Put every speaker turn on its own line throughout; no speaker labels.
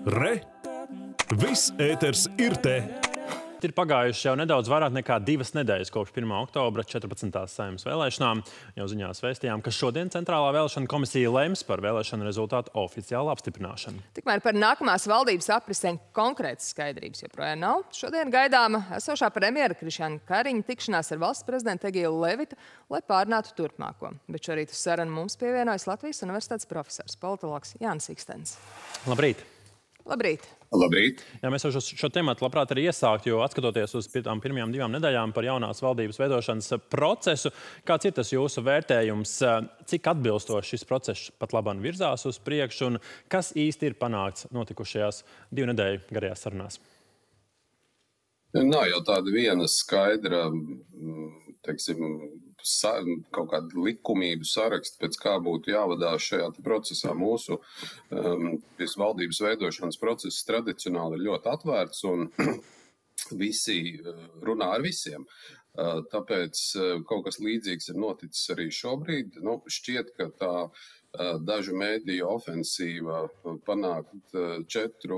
Re! Viss ēters ir te!
Ir pagājuši jau nedaudz vairāk nekā 2 nedēļas kopš 1. oktobra 14. Saeimas vēlēšanām. Jau ziņās vēstījām, ka šodien Centrālā vēlēšana komisija lems par vēlēšanu rezultātu oficiālu apstiprināšanu.
Tikmēr par nākamās valdības aprisēm konkrētas skaidrības joprojām nav. Šodien gaidāma esošā premjera Krišjāna Kariņa tikšanās ar valsts prezidentu Egilu Levitu, lai pārunātu turpmāko. Bet šorīt uz sarunu mums pievienojas Latvijas Universitātes profesors, politologs Jānis Ikstens.
Labrīt!
Labrīt!
Labrīt!
Jā, mēs jau šo tematu labprāt arī iesākt, jo atskatoties uz tām pirmajām 2 nedēļām par jaunās valdības veidošanas procesu, kāds ir tas jūsu vērtējums, cik atbilstoši šis process pat labāk virzās uz priekšu un kas īsti ir panākts notikušajās 2 nedēļu garajās sarunās?
Nav jau tāda viena skaidra, teiksim, kaut kāda likumību saraksta, pēc kā būtu jāvadās šajā procesā. Mūsu valdības veidošanas process tradicionāli ir ļoti atvērts un visi runā ar visiem. Tāpēc kaut kas līdzīgs ir noticis arī šobrīd. Šķiet, ka tā dažu mēdīju ofensīva panākt 4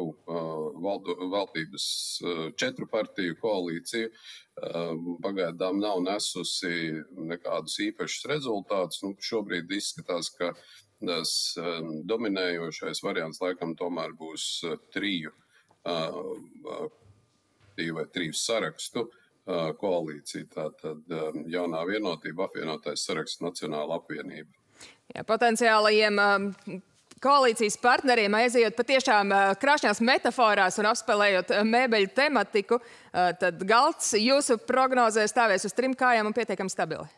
partiju koalīciju pagaidām nav nesusi nekādus īpašus rezultātus. Šobrīd izskatās, ka tas dominējošais variants laikam tomēr būs 3 sarakstu koalīcija. Tātad jaunā vienotība, apvienotais saraksts, Nacionāla apvienība.
Jā, potenciālajiem koalīcijas partneriem aizejot patiešām krāšņās metaforās un apspēlējot mēbeļu tematiku, tad galds jūsu prognozē stāvēs uz 3 kājām un pietiekami stabili.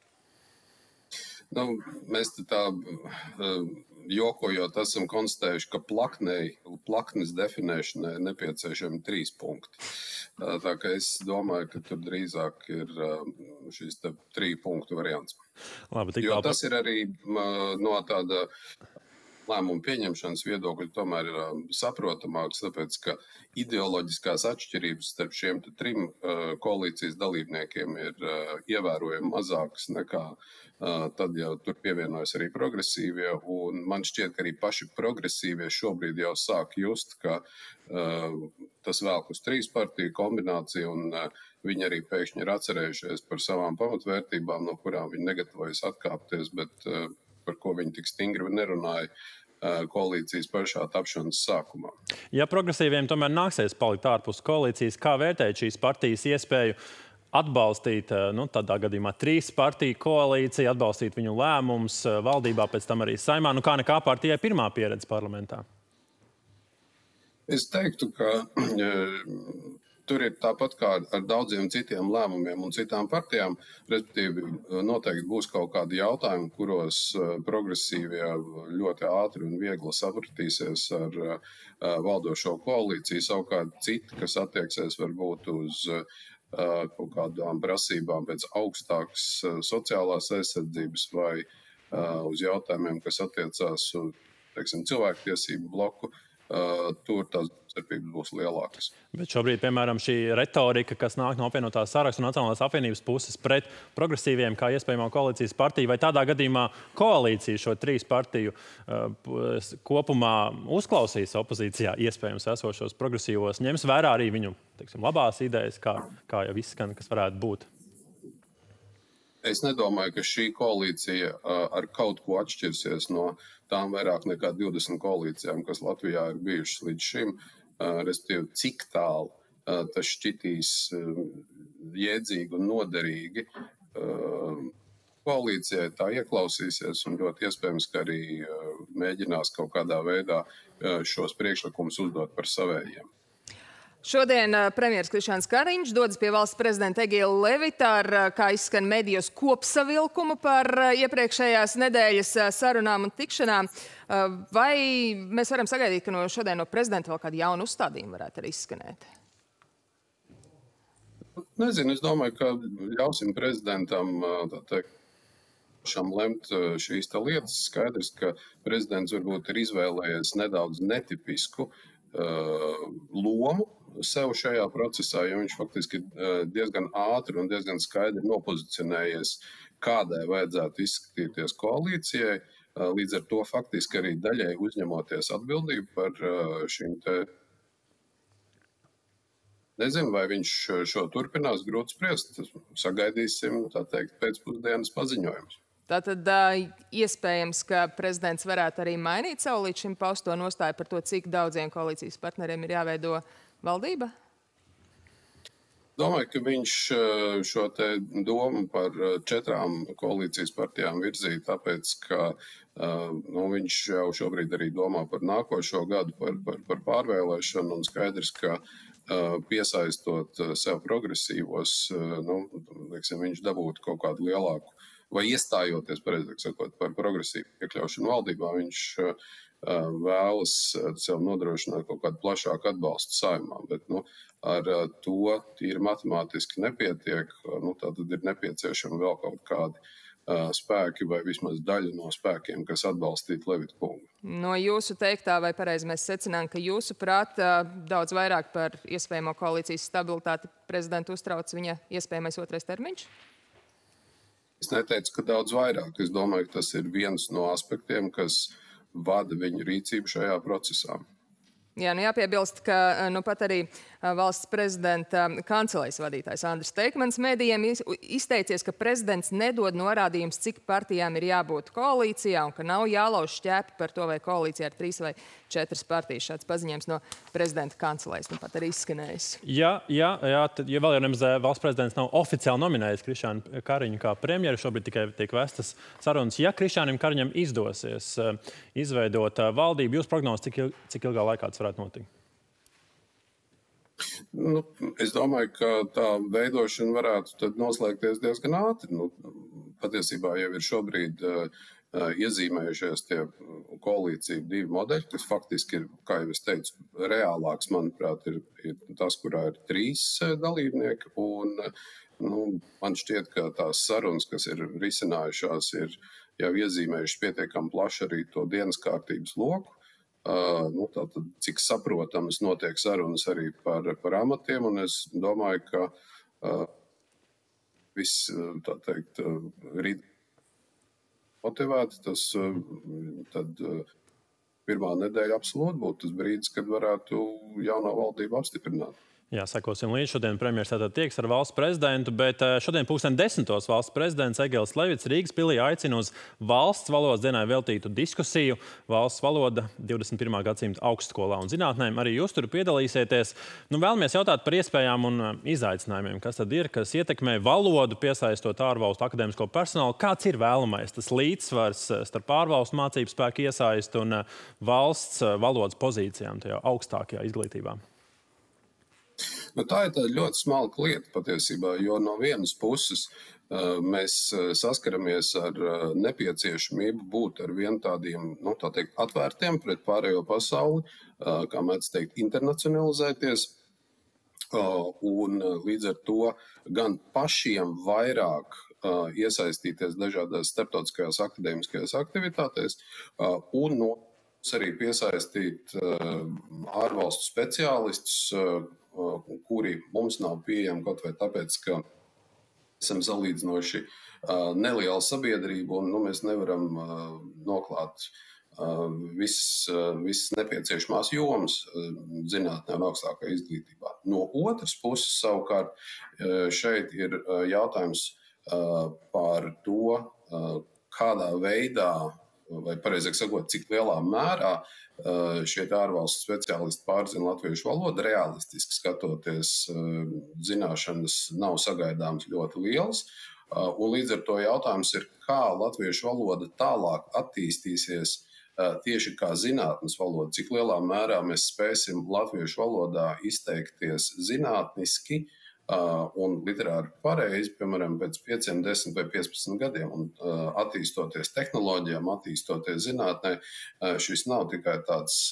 Mēs tā jokojot esam konstatējuši, ka plaknes definēšanai ir nepieciešami 3 punkti. Tā kā es domāju, ka tur drīzāk ir šis 3 punktu variants.
Labi,
jo tas ir arī no tāda lēmumu pieņemšanas viedokļa tomēr ir saprotamāks, tāpēc, ka ideoloģiskās atšķirības starp šiem 3 koalīcijas dalībniekiem ir ievērojami mazākas nekā tad jau tur pievienojas arī progresīvie, un man šķiet, ka arī paši progresīvie šobrīd jau sāk just, ka tas velk uz 3 partiju kombināciju, un viņi arī pēkšņi ir atcerējušies par savām pamatvērtībām, no kurām viņi negatavojas atkāpties, bet par ko viņi tik stingri nerunāja koalīcijas pašā tapšanas sākumā.
Ja progresīviem tomēr nāksies palikt ārpus koalīcijas, kā vērtēt šīs partijas iespēju atbalstīt, tādā gadījumā 3 partiju koalīciju, atbalstīt viņu lēmumus valdībā, pēc tam arī Saeimā, kā nekā partijai pirmā pieredze parlamentā?
Es teiktu, ka tur ir tāpat kā ar daudziem citiem lēmumiem un citām partijām, respektīvi noteikti būs kaut kādi jautājumi, kuros progresīvie ļoti ātri un viegli sapratīsies ar valdošo koalīciju, savukārt citi, kas attieksies varbūt uz kaut kādām prasībām pēc augstākas sociālās aizsardzības vai uz jautājumiem, kas attiecās uz, cilvēktiesību bloku, tur tās starpības būs lielākas.
Bet šobrīd, piemēram, šī retorika, kas nāk no apvienotā saraksta un Nacionālās apvienības puses pret progresīviem kā iespējamā koalīcijas partiju, vai tādā gadījumā koalīcija šo 3 partiju kopumā uzklausīs opozīcijā iespējams esošos progresīvos, ņems vērā arī viņu, labās idejas, kā jau izskan, kas varētu būt?
Es nedomāju, ka šī koalīcija ar kaut ko atšķirsies no tām vairāk nekā 20 koalīcijām, kas Latvijā ir bijušas līdz šim, respektīvi, cik tālu tas šķitīs jēdzīgi un noderīgi. Koalīcijai tā ieklausīsies un ļoti iespējams, ka arī mēģinās kaut kādā veidā šos priekšlikumus uzdot par savējiem.
Šodien premjeras Krišjāns Kariņš dodas pie valsts prezidenta Egila Levita ar, kā izskan medijos, kopsavilkumu par iepriekšējās nedēļas sarunām un tikšanām. Vai mēs varam sagaidīt, ka šodien no prezidenta vēl kādi jauni uzstādījumi varētu arī izskanēt?
Nezinu, es domāju, ka ļausim prezidentam, lemt šīs lietas. Skaidrs, ka prezidents varbūt ir izvēlējies nedaudz netipisku lomu sev šajā procesā, jo viņš faktiski diezgan ātri un diezgan skaidri nopozicionējies, kādai vajadzētu izskatīties koalīcijai. Līdz ar to faktiski arī daļai uzņemoties atbildību par šīm te. Nezinu, vai viņš šo turpinās, grūti spriest. Sagaidīsim, tā teikt, pēcpusdienas paziņojumus.
Tātad iespējams, ka prezidents varētu arī mainīt savu līdz šim pausto nostāju par to, cik daudziem koalīcijas partneriem ir jāveido valdība?
Domāju, ka viņš šo te domu par 4 koalīcijas partijām virzīja, tāpēc, ka viņš jau šobrīd arī domā par nākošo gadu, par pārvēlēšanu, un skaidrs, ka piesaistot sev progresīvos, viņš dabūtu kaut kādu lielāku, vai iestājoties, pareizāk sakot, par progresīvu iekļaušanu valdībā, viņš vēlas sev nodrošināt kaut kādu plašāku atbalstu Saeimā, bet ar to tīri matemātiski nepietiek, tātad ir nepieciešami vēl kaut kādi spēki vai vismaz daļa no spēkiem, kas atbalstītu Levita kungu.
No jūsu teiktā, vai pareizi mēs secinām, ka jūsuprāt daudz vairāk par iespējamo koalīcijas stabilitāti prezidentu uztrauc viņa iespējamais 2. termiņš?
Es neteicu, ka daudz vairāk. Es domāju, ka tas ir viens no aspektiem, kas vada viņu rīcību šajā procesā.
Jā, jāpiebilst, ka pat arī valsts prezidenta kancelejas vadītājs Andris Teikmans mēdījiem izteicies, ka prezidents nedod norādījums, cik partijām ir jābūt koalīcijā un ka nav jālauž šķēpi par to, vai koalīcijā ir 3 vai 4 partijas. Šāds paziņojums no prezidenta kancelejas pat arī izskanējis.
Jā, tad, ja vēl nemaz valsts prezidents nav oficiāli nominējis Krišjānu Kariņu kā premjeru, šobrīd tikai tiek vestas sarunas. Ja Krišjānam Kariņam izdosies izveidot valdību, jūs prognozat, cik ilgā laikā tas varētu notikt?
Es domāju, ka tā veidošana varētu tad noslēgties diezgan ātri. Patiesībā jau ir šobrīd iezīmējušies tie koalīcija 2 modeļi, kas faktiski ir, kā jau es teicu, reālāks, manuprāt, ir tas, kurā ir 3 dalībnieki. Un, man šķiet, ka tās sarunas, kas ir risinājušās, ir jau iezīmējušas pietiekami plaši arī to dienas kārtības loku. Tātad, cik saprotams, notiek sarunas arī par amatiem, un es domāju, ka viss, tā teikt, rīt motivēti, tas tad pirmā nedēļa absolūti būtu tas brīdis, kad varētu jauno valdību apstiprināt.
Jā, sekosim līdz. Šodien premjers tātad tieks ar valsts prezidentu, bet šodien 10:30 valsts prezidents Egils Levits Rīgas pilī aicina uz valsts valodas dienai veltītu diskusiju. Valsts valoda 21. gadsimta augstskolā un zinātnēm. Arī jūs tur piedalīsieties. Vēlamies jautāt par iespējām un izaicinājumiem, kas tad ir, kas ietekmē valodu, piesaistot ārvalstu akadēmisko personālu. Kāds ir vēlamais tas līdzsvars starp ārvalstu mācību spēku iesaistu un valsts valodas pozīcijām tajā augstākajā izglītībā?
Tā ir tāda ļoti smalka lieta patiesībā, jo no vienas puses mēs saskaramies ar nepieciešamību būt ar vien tādiem, tā teikt, atvērtiem pret pārējo pasauli, kā mēdz teikt, internacionalizēties. Un līdz ar to gan pašiem vairāk iesaistīties dažādās starptautiskajās akadēmiskajās aktivitātēs un arī piesaistīt ārvalstu speciālistus, kuri mums nav pieejami kaut vai tāpēc, ka esam salīdzinoši neliela sabiedrība un mēs nevaram noklāt visas nepieciešamās jomas zinātnē un augstākā izglītībā. No otras puses, savukārt, šeit ir jautājums par to, kādā veidā, vai pareizāk sakot, cik lielā mērā šie ārvalstu speciālisti pārzina latviešu valodu. Realistiski skatoties, zināšanas nav sagaidāmas ļoti lielas. Un līdz ar to jautājums ir, kā latviešu valoda tālāk attīstīsies tieši kā zinātnes valoda, cik lielā mērā mēs spēsim latviešu valodā izteikties zinātniski un literāri pareizi, piemēram, pēc 5, 10 vai 15 gadiem. Un attīstoties tehnoloģijām, attīstoties zinātnē, šis nav tikai tāds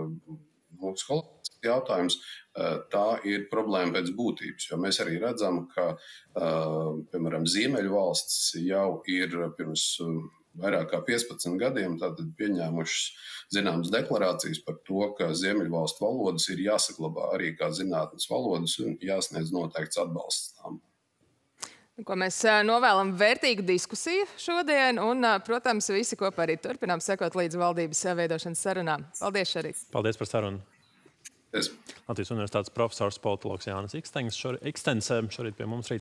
jautājums, tā ir problēma pēc būtības. Jo mēs arī redzam, ka, piemēram, Ziemeļvalstis jau ir pirms vairāk kā 15 gadiem tātad pieņēmušas zināmas deklarācijas par to, ka Ziemeļvalstu valodas ir jāsaglabā arī kā zinātnes valodas un jāsniedz noteikts atbalsts tām.
Ko mēs novēlam vērtīgu diskusiju šodien un, protams, visi kopā arī turpinām sekot līdz valdības veidošanas sarunām. Paldies, Šarīts!
Paldies par sarunu!
Es.
Latvijas Universitātes profesors politologs Jānis Ikstens šorīt pie mums rīt.